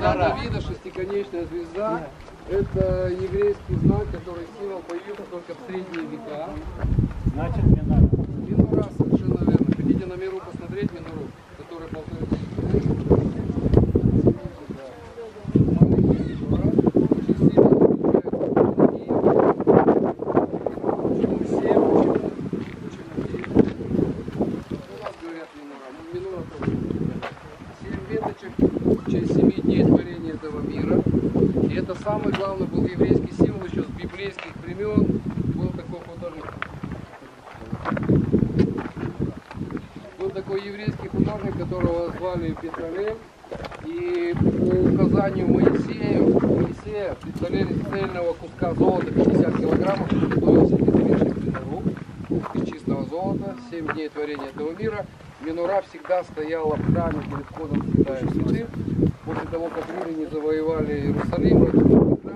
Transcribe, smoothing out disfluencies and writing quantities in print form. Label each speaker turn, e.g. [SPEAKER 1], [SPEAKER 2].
[SPEAKER 1] Звезда Давида, шестиконечная звезда. Это еврейский знак, который символ появился только в средние века.
[SPEAKER 2] Значит, минора.
[SPEAKER 1] Минора, совершенно верно. Хотите на миру посмотреть минору, которая полторы тысячи лет? В честь 7 дней творения этого мира. И это самый главный был еврейский символ еще с библейских времен. Был такой художник. Был такой еврейский художник, которого звали Бецалель. И по указанию Моисея представляли цельного куска золота 50 килограммов, готовился извешивать минору из чистого золота. 7 дней творения этого мира. Минора всегда стояла в храме перед входом в святая святых. После того, как римляне завоевали Иерусалим,